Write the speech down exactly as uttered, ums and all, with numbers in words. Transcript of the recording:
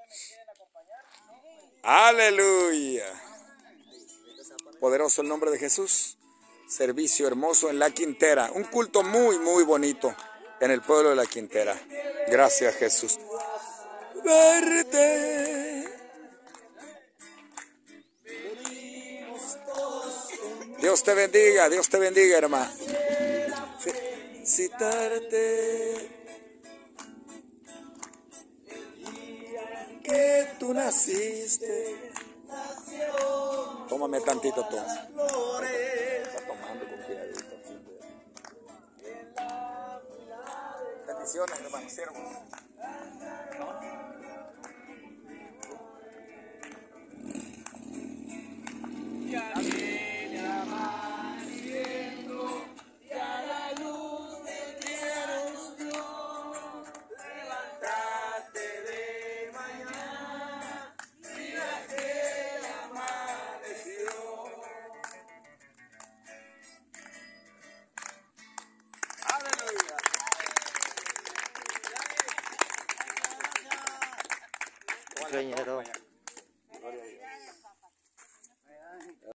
Aleluya. Poderoso el nombre de Jesús. Servicio hermoso en La Quintera. Un culto muy, muy bonito en el pueblo de La Quintera. Gracias, Jesús. Verte. Dios te bendiga, Dios te bendiga, hermano. Felicitarte. Que tú naciste. Tómame tantito tú. Está tomando con cuidadito. Bendiciones, hermanos, siervos. Ya viene amaneciendo, ya la luz del día nos dio. Levántate de mañana, mira que amaneció. Aleluya. Ingeniero.